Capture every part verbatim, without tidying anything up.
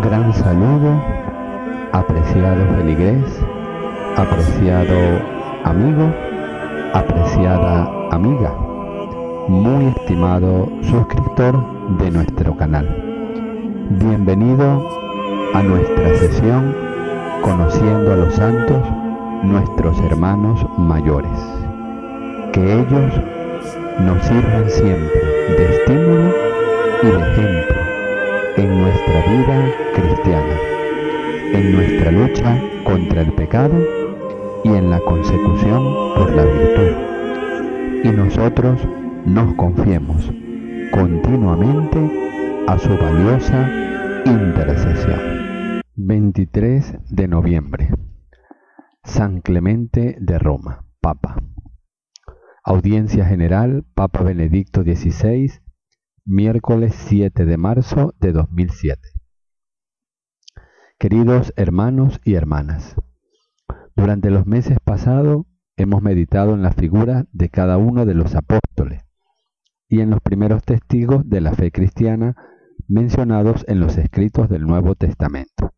gran saludo, apreciado feligrés, apreciado amigo, apreciada amiga, muy estimado suscriptor de nuestro canal. Bienvenido a nuestra sesión Conociendo a los Santos, nuestros hermanos mayores. Que ellos nos sirvan siempre de estímulo y de ejemplo en nuestra vida cristiana, en nuestra lucha contra el pecado y en la consecución por la virtud. Y nosotros nos confiemos continuamente a su valiosa intercesión. veintitrés de noviembre. San Clemente de Roma, Papa. Audiencia General, Papa Benedicto dieciséis, miércoles siete de marzo de dos mil siete. Queridos hermanos y hermanas, durante los meses pasados hemos meditado en la figura de cada uno de los apóstoles y en los primeros testigos de la fe cristiana mencionados en los escritos del Nuevo Testamento.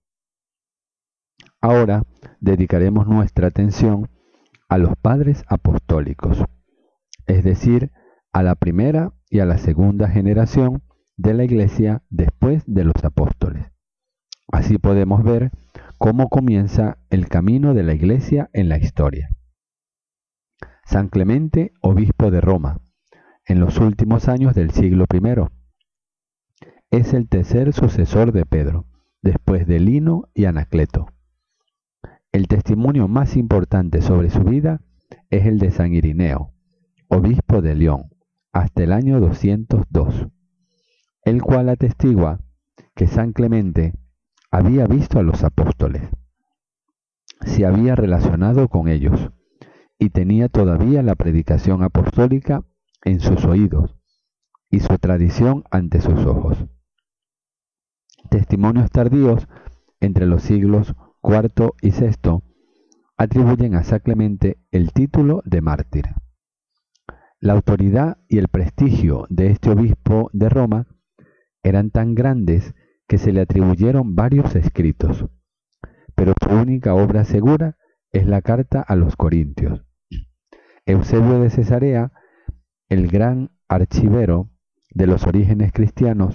Ahora dedicaremos nuestra atención a los padres apostólicos, es decir, a la primera y a la segunda generación de la Iglesia después de los apóstoles. Así podemos ver cómo comienza el camino de la Iglesia en la historia. San Clemente, obispo de Roma, en los últimos años del siglo primero, es el tercer sucesor de Pedro, después de Lino y Anacleto. El testimonio más importante sobre su vida es el de San Irineo, obispo de León, hasta el año doscientos dos, el cual atestigua que San Clemente había visto a los apóstoles, se había relacionado con ellos y tenía todavía la predicación apostólica en sus oídos y su tradición ante sus ojos. Testimonios tardíos entre los siglos cuarto y sexto atribuyen a San Clemente el título de mártir. La autoridad y el prestigio de este obispo de Roma eran tan grandes que se le atribuyeron varios escritos, pero su única obra segura es la carta a los Corintios. Eusebio de Cesarea, el gran archivero de los orígenes cristianos,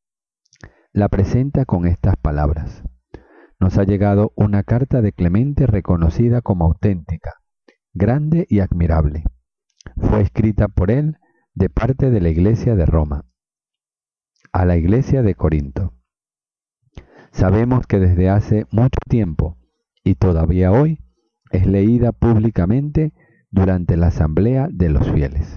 la presenta con estas palabras: nos ha llegado una carta de Clemente reconocida como auténtica, grande y admirable. Fue escrita por él de parte de la Iglesia de Roma, a la Iglesia de Corinto. Sabemos que desde hace mucho tiempo, y todavía hoy, es leída públicamente durante la asamblea de los fieles.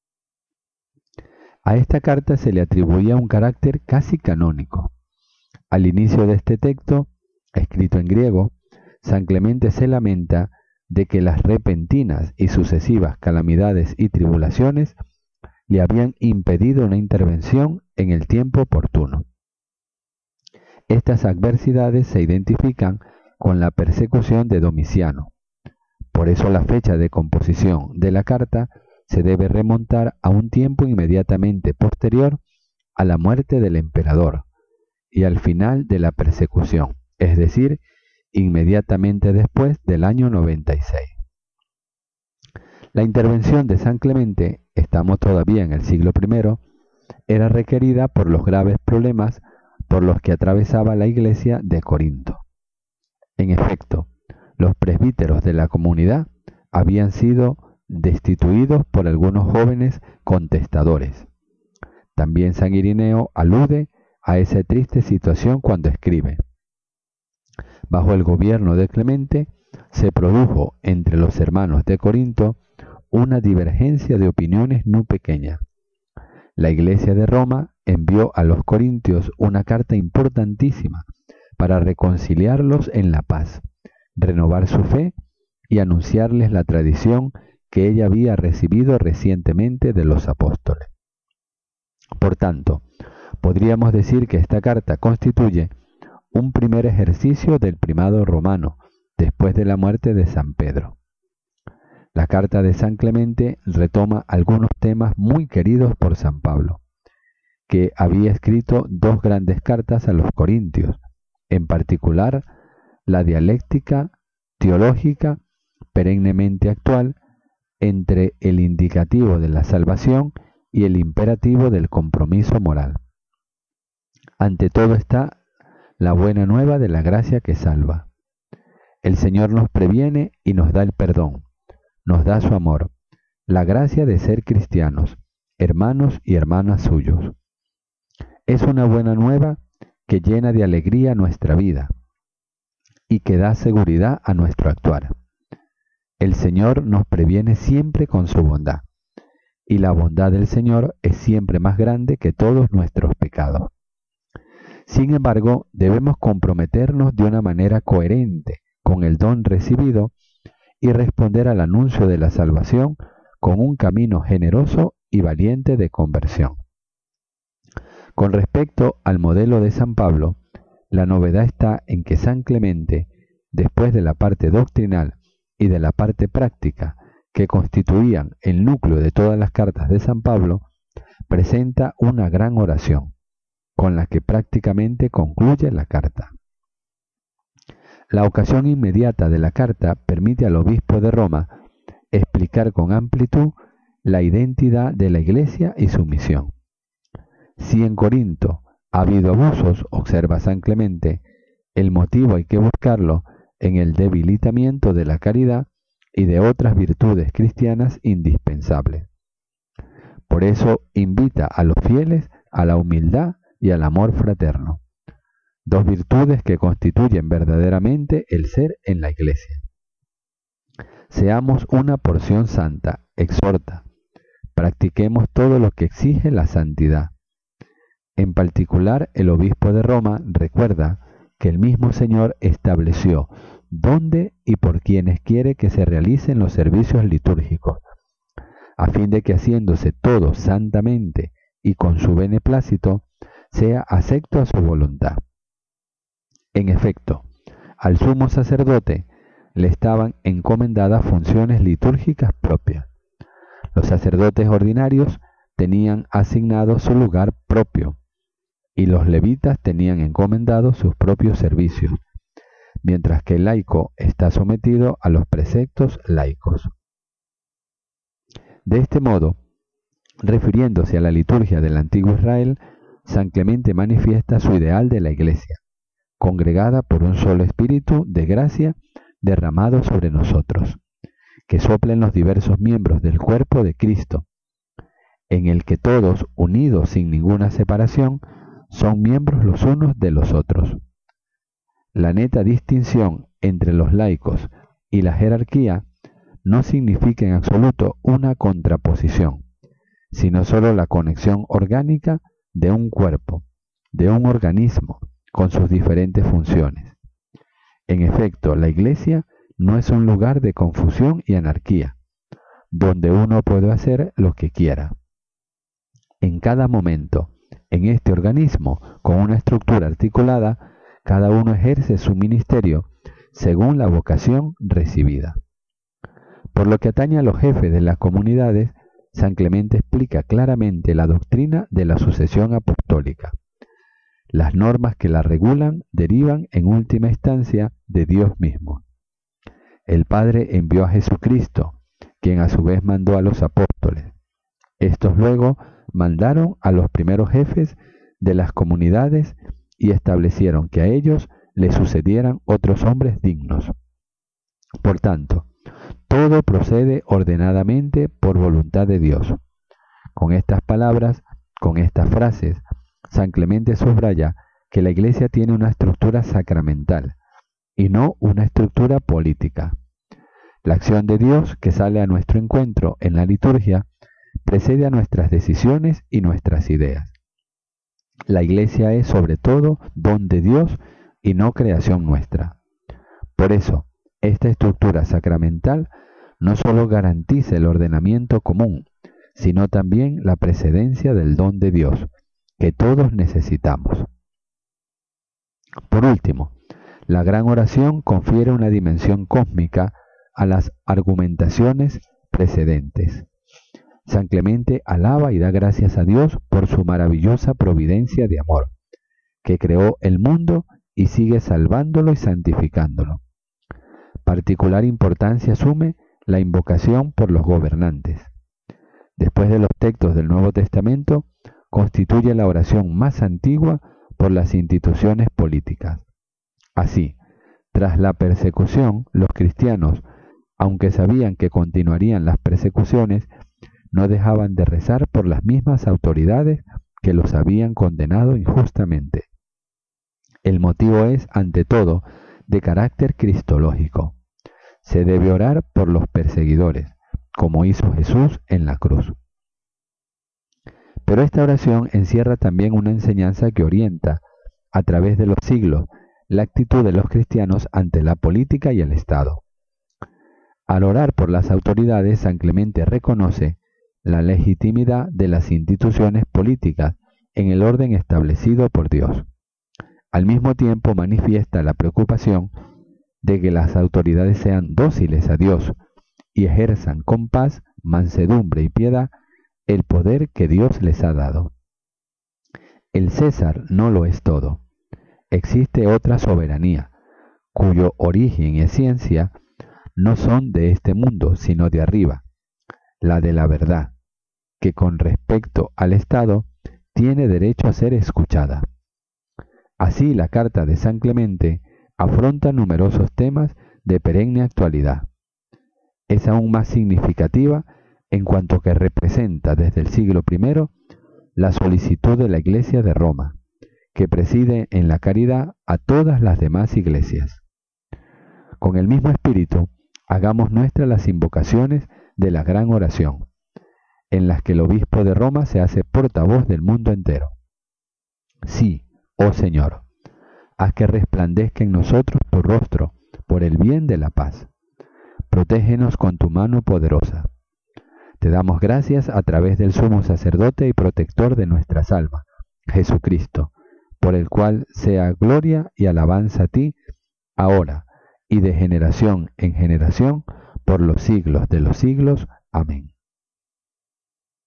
A esta carta se le atribuía un carácter casi canónico. Al inicio de este texto, escrito en griego, San Clemente se lamenta de que las repentinas y sucesivas calamidades y tribulaciones le habían impedido una intervención en el tiempo oportuno. Estas adversidades se identifican con la persecución de Domiciano. Por eso la fecha de composición de la carta se debe remontar a un tiempo inmediatamente posterior a la muerte del emperador y al final de la persecución, es decir, inmediatamente después del año noventa y seis. La intervención de San Clemente, estamos todavía en el siglo primero, era requerida por los graves problemas por los que atravesaba la Iglesia de Corinto. En efecto, los presbíteros de la comunidad habían sido destituidos por algunos jóvenes contestadores. También San Irineo alude a esa triste situación cuando escribe: bajo el gobierno de Clemente se produjo entre los hermanos de Corinto una divergencia de opiniones no pequeña. La Iglesia de Roma envió a los corintios una carta importantísima para reconciliarlos en la paz, renovar su fe y anunciarles la tradición que ella había recibido recientemente de los apóstoles. Por tanto, podríamos decir que esta carta constituye un primer ejercicio del primado romano después de la muerte de San Pedro. La carta de San Clemente retoma algunos temas muy queridos por San Pablo, que había escrito dos grandes cartas a los corintios, en particular la dialéctica teológica perennemente actual entre el indicativo de la salvación y el imperativo del compromiso moral. Ante todo está la buena nueva de la gracia que salva. El Señor nos previene y nos da el perdón, nos da su amor, la gracia de ser cristianos, hermanos y hermanas suyos. Es una buena nueva que llena de alegría nuestra vida y que da seguridad a nuestro actuar. El Señor nos previene siempre con su bondad, y la bondad del Señor es siempre más grande que todos nuestros pecados. Sin embargo, debemos comprometernos de una manera coherente con el don recibido y responder al anuncio de la salvación con un camino generoso y valiente de conversión. Con respecto al modelo de San Pablo, la novedad está en que San Clemente, después de la parte doctrinal y de la parte práctica que constituían el núcleo de todas las cartas de San Pablo, presenta una gran oración, con la que prácticamente concluye la carta. La ocasión inmediata de la carta permite al obispo de Roma explicar con amplitud la identidad de la Iglesia y su misión. Si en Corinto ha habido abusos, observa San Clemente, el motivo hay que buscarlo en el debilitamiento de la caridad y de otras virtudes cristianas indispensables. Por eso invita a los fieles a la humildad y al amor fraterno, dos virtudes que constituyen verdaderamente el ser en la Iglesia. Seamos una porción santa, exhorta, practiquemos todo lo que exige la santidad. En particular, el obispo de Roma recuerda que el mismo Señor estableció dónde y por quienes quiere que se realicen los servicios litúrgicos, a fin de que haciéndose todo santamente y con su beneplácito, sea acepto a su voluntad. En efecto, al sumo sacerdote le estaban encomendadas funciones litúrgicas propias. Los sacerdotes ordinarios tenían asignado su lugar propio, y los levitas tenían encomendados sus propios servicios, mientras que el laico está sometido a los preceptos laicos. De este modo, refiriéndose a la liturgia del antiguo Israel, San Clemente manifiesta su ideal de la Iglesia, congregada por un solo espíritu de gracia derramado sobre nosotros, que soplen los diversos miembros del cuerpo de Cristo, en el que todos, unidos sin ninguna separación, son miembros los unos de los otros. La neta distinción entre los laicos y la jerarquía no significa en absoluto una contraposición, sino sólo la conexión orgánica de un cuerpo, de un organismo, con sus diferentes funciones. En efecto, la Iglesia no es un lugar de confusión y anarquía, donde uno puede hacer lo que quiera. En cada momento, en este organismo, con una estructura articulada, cada uno ejerce su ministerio según la vocación recibida. Por lo que atañe a los jefes de las comunidades, San Clemente explica claramente la doctrina de la sucesión apostólica. Las normas que la regulan derivan en última instancia de Dios mismo. El Padre envió a Jesucristo, quien a su vez mandó a los apóstoles. Estos luego mandaron a los primeros jefes de las comunidades y establecieron que a ellos les sucedieran otros hombres dignos. Por tanto, todo procede ordenadamente por voluntad de Dios. Con estas palabras, con estas frases, San Clemente subraya que la Iglesia tiene una estructura sacramental y no una estructura política. La acción de Dios que sale a nuestro encuentro en la liturgia precede a nuestras decisiones y nuestras ideas. La Iglesia es sobre todo don de Dios y no creación nuestra. Por eso, esta estructura sacramental no solo garantiza el ordenamiento común, sino también la precedencia del don de Dios, que todos necesitamos. Por último, la gran oración confiere una dimensión cósmica a las argumentaciones precedentes. San Clemente alaba y da gracias a Dios por su maravillosa providencia de amor, que creó el mundo y sigue salvándolo y santificándolo. Particular importancia asume la invocación por los gobernantes. Después de los textos del Nuevo Testamento, constituye la oración más antigua por las instituciones políticas. Así, tras la persecución, los cristianos, aunque sabían que continuarían las persecuciones, no dejaban de rezar por las mismas autoridades que los habían condenado injustamente. El motivo es, ante todo, de carácter cristológico. Se debe orar por los perseguidores, como hizo Jesús en la cruz. Pero esta oración encierra también una enseñanza que orienta, a través de los siglos, la actitud de los cristianos ante la política y el Estado. Al orar por las autoridades, San Clemente reconoce la legitimidad de las instituciones políticas en el orden establecido por Dios. Al mismo tiempo manifiesta la preocupación de que las autoridades sean dóciles a Dios y ejerzan con paz, mansedumbre y piedad el poder que Dios les ha dado. El César no lo es todo. Existe otra soberanía, cuyo origen y esencia no son de este mundo, sino de arriba, la de la verdad, que con respecto al Estado tiene derecho a ser escuchada. Así, la carta de San Clemente afronta numerosos temas de perenne actualidad. Es aún más significativa en cuanto que representa desde el siglo primero la solicitud de la Iglesia de Roma, que preside en la caridad a todas las demás iglesias. Con el mismo espíritu, hagamos nuestras las invocaciones de la gran oración, en las que el obispo de Roma se hace portavoz del mundo entero. Sí, oh Señor, haz que resplandezca en nosotros tu rostro por el bien de la paz. Protégenos con tu mano poderosa. Te damos gracias a través del sumo sacerdote y protector de nuestras almas, Jesucristo, por el cual sea gloria y alabanza a ti, ahora y de generación en generación, por los siglos de los siglos. Amén.